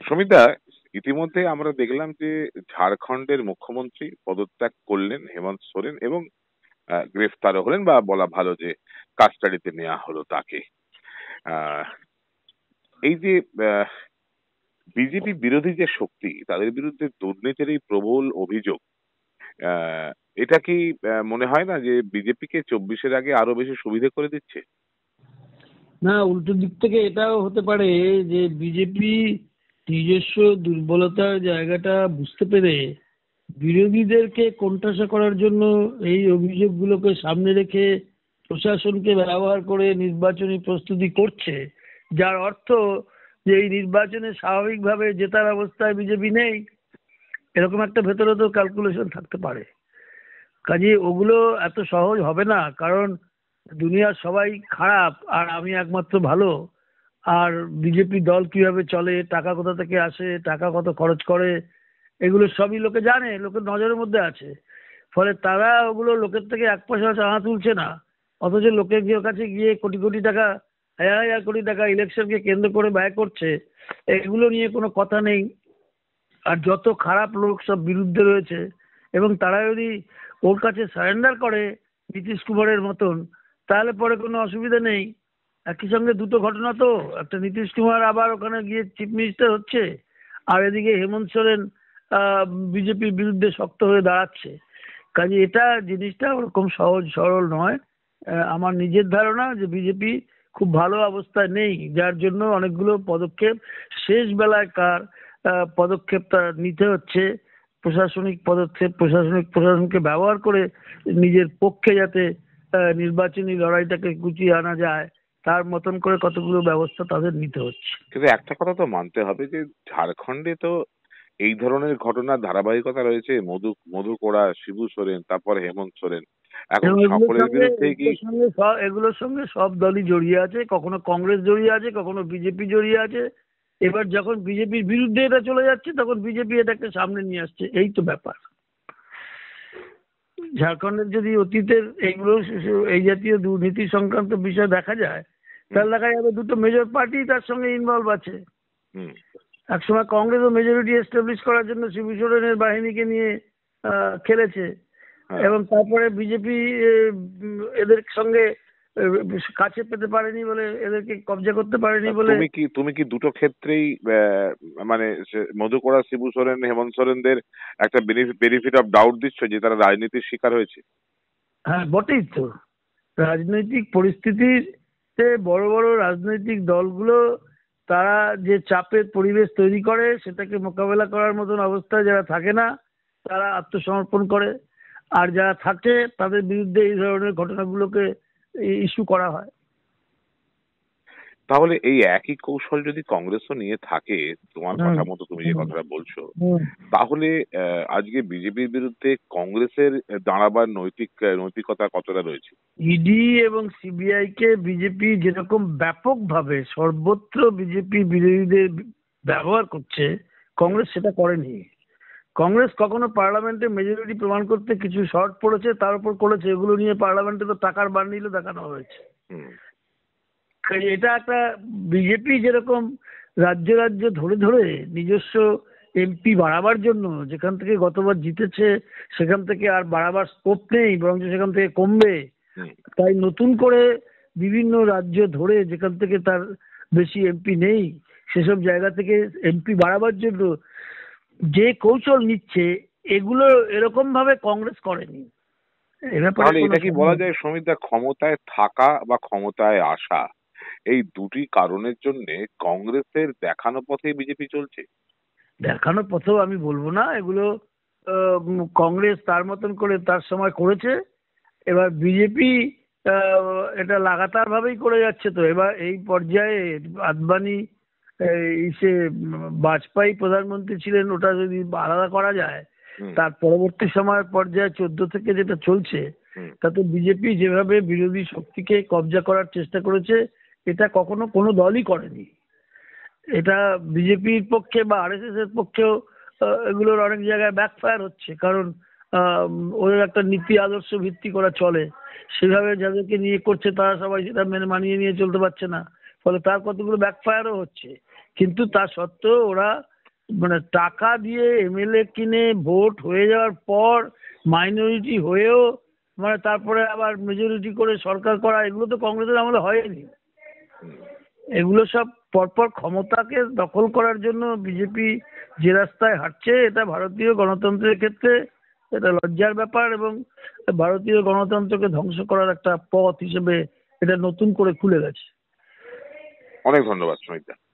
সমিতা, ইতিমধ্যে আমরা দেখলাম যে ঝাড়খণ্ডের মুখ্যমন্ত্রী পদত্যাগ করলেন হেমন্ত সোরেন, এবং গ্রেফতারও হলেন, বা বলা ভালো যে কাস্টাডিতে নেওয়া হলো তাকে। আহ, এই যে বিজেপি বিরোধী যে শক্তি, তাদের বিরুদ্ধে দুর্নীতির এই প্রবল অভিযোগ, আহ, এটা কি মনে হয় না যে বিজেপিকে 24-এর আগে আরো বেশি সুবিধে করে দিচ্ছে? না, উল্টো দিক থেকে এটাও হতে পারে যে বিজেপি নিজস্ব দুর্বলতার জায়গাটা বুঝতে পেরে বিরোধীদেরকে কোণঠাসা করার জন্য এই অভিযোগগুলোকে সামনে রেখে প্রশাসনকে ব্যবহার করে নির্বাচনী প্রস্তুতি করছে, যার অর্থ যে এই নির্বাচনে স্বাভাবিকভাবে জেতার অবস্থায় বিজেপি নেই, এরকম একটা ভেতরে তো ক্যালকুলেশন থাকতে পারে। কাজে ওগুলো এত সহজ হবে না, কারণ দুনিয়ার সবাই খারাপ আর আমি একমাত্র ভালো। আর বিজেপি দল কিভাবে চলে, টাকা কোথা থেকে আসে, টাকা কত খরচ করে, এগুলো সবই লোকে জানে, লোকের নজরের মধ্যে আছে। ফলে তারা ওগুলো লোকের থেকে এক পয়সা চাঁদা তুলছে না, অথচ লোকের কাছে গিয়ে কোটি কোটি টাকা, হাজার হাজার কোটি টাকা ইলেকশনকে কেন্দ্র করে ব্যয় করছে। এগুলো নিয়ে কোনো কথা নেই। আর যত খারাপ লোক সব বিরুদ্ধে রয়েছে, এবং তারা যদি ওর কাছে সারেন্ডার করে নীতিশ কুমারের মতন, তাহলে পরে কোনো অসুবিধা নেই। একই সঙ্গে দুটো ঘটনা তো, একটা নীতিশ কুমার আবার ওখানে গিয়ে চিফ মিনিস্টার হচ্ছে, আর এদিকে হেমন্ত সোরেন বিজেপির বিরুদ্ধে শক্ত হয়ে দাঁড়াচ্ছে। কাজে এটা জিনিসটা ওরকম সহজ সরল নয়। আমার নিজের ধারণা যে বিজেপি খুব ভালো অবস্থায় নেই, যার জন্য অনেকগুলো পদক্ষেপ শেষ বেলায় কার পদক্ষেপটা নিতে হচ্ছে। প্রশাসনিক পদক্ষেপ, প্রশাসনকে ব্যবহার করে নিজের পক্ষে যাতে নির্বাচনী লড়াইটাকে গুছিয়ে আনা যায়, তার মতন করে কতগুলো ব্যবস্থা তাদের নিতে হচ্ছে। কিন্তু একটা কথা তো মানতে হবে যে ঝাড়খণ্ডে তো এই ধরনের ঘটনার ধারাবাহিকতা রয়েছে। মধু কোড়া, শিবু সোরেন, তারপর হেমন্ত সোরেন, এখন এবং সকলের বিরুদ্ধে কি? এগুলোর সঙ্গে সব দলই জড়িয়ে আছে, কখনো কংগ্রেস জড়িয়ে আছে, কখনো বিজেপি জড়িয়ে আছে। এবার যখন বিজেপির বিরুদ্ধে এটা চলে যাচ্ছে, তখন বিজেপি এটাকে সামনে নিয়ে আসছে, এই তো ব্যাপার। ঝাড়খণ্ডের যদি অতীতের এইগুলো এই জাতীয় দুর্নীতি সংক্রান্ত বিষয় দেখা যায়, তাহলে দেখা যাবে দুটো মেজর পার্টি তার সঙ্গে ইনভলভ আছে। হুম। একসময় কংগ্রেসও মেজরিটি এস্টাবলিশ করার জন্য শিবু সোরেনের বাহিনীকে নিয়ে খেলেছে, হ্যাঁ। এবং তারপরে বিজেপি এদের সঙ্গে কাছে পেতে পারেনি বলে, এদেরকে কবজা করতে পারেনি বলে। তুমি কি দুটো ক্ষেত্রেই মানে মধু কোড়া, শিবু সোরেন, হেমন্ত সোরেনদের একটা বেনিফিট অফ ডাউট দিচ্ছ যে তারা রাজনীতির শিকার হয়েছে? হ্যাঁ, বটেই তো। রাজনৈতিক পরিস্থিতিতে বড় বড় রাজনৈতিক দলগুলো তারা যে চাপের পরিবেশ তৈরি করে, সেটাকে মোকাবেলা করার মতন অবস্থায় যারা থাকে না, তারা আত্মসমর্পণ করে। আর যারা থাকে তাদের বিরুদ্ধে এই ধরনের ঘটনাগুলোকে ইস্যু করা হয়। তাহলে এই একই কৌশল যদি কংগ্রেসও নিয়ে থাকে, তোমার হুম, কথা মতো তুমি যে হুম, কথাটা বলছো, হুম। তাহলে আজকে বিজেপির বিরুদ্ধে কংগ্রেসের দাঁড়াবার নৈতিকতা কতটা রয়েছে? ইডি এবং সিবিআই কে বিজেপি যেরকম ব্যাপকভাবে সর্বত্র বিজেপি বিরোধীদের ব্যবহার করছে, কংগ্রেস সেটা করেনি। কংগ্রেস কখনো পার্লামেন্টে মেজরিটি প্রমাণ করতে কিছু শর্ট পড়েছে, তার উপর করেছে। এগুলো নিয়ে পার্লামেন্টে তো টাকার বান্ডিল দেখানো হয়েছে। হুম। কাজে এটা একটা, বিজেপি যেরকম রাজ্য রাজ্য ধরে ধরে নিজস্ব এমপি বাড়াবার জন্য, যেখান থেকে গতবার জিতেছে সেখান থেকে আর বাড়াবার স্কোপ নেই, বরঞ্চ সেখান থেকে কমবে, হুম। তাই নতুন করে বিভিন্ন রাজ্য ধরে যেখান থেকে তার বেশি এমপি নেই, সেসব জায়গা থেকে এমপি বাড়াবার জন্য যে কৌশল নিচ্ছে, এগুলো এরকম ভাবে কংগ্রেস করেনি। এ ব্যাপারে তাহলে কোনো এটা কি বলা সন্দেহ নেই। যায় সমিতা, ক্ষমতায় থাকা বা ক্ষমতায় আসা, এই দুটি কারণের জন্য কংগ্রেসের দেখানো পথেই বিজেপি চলছে? দেখানোর পথেও আমি বলবো না, এগুলো কংগ্রেস তার মতন করে তার সময় করেছে। এবার বিজেপি এটা লাগাতার ভাবেই করে যাচ্ছে। তো এবার এই পর্যায়ে আদবানি, সে বাজপেয়ী প্রধানমন্ত্রী ছিলেন, ওটা যদি আলাদা করা যায়, হুম। তার পরবর্তী সময়ের পর্যায়ে 14 থেকে যেটা চলছে, হুম। তাতে বিজেপি যেভাবে বিরোধী শক্তিকে কবজা করার চেষ্টা করেছে, এটা কখনো কোনো দলই করেনি। এটা বিজেপির পক্ষে বা আরএসএস এর পক্ষেও এগুলোর অনেক জায়গায় ব্যাকফায়ার হচ্ছে, কারণ ওদের একটা নীতি আদর্শ ভিত্তি করা চলে, সেভাবে যাদেরকে নিয়ে করছে তারা সবাই সেটা মেনে মানিয়ে নিয়ে চলতে পারছে না, ফলে তার কতগুলো ব্যাকফায়ারও হচ্ছে। কিন্তু তা সত্ত্বেও ওরা মানে টাকা দিয়ে এমএলএ কিনে ভোট হয়ে যাওয়ার পর মাইনরিটি হয়েও মানে তারপরে আবার মেজরিটি করে সরকার করা, এগুলো তো কংগ্রেসের আমলে হয়নি। এগুলো সব পরপর ক্ষমতাকে দখল করার জন্য বিজেপি যে রাস্তায় হাঁটছে, এটা ভারতীয় গণতন্ত্রের ক্ষেত্রে এটা লজ্জার ব্যাপার, এবং ভারতীয় গণতন্ত্রকে ধ্বংস করার একটা পথ হিসেবে এটা নতুন করে খুলে গেছে। অনেক ধন্যবাদ সুমিত দা।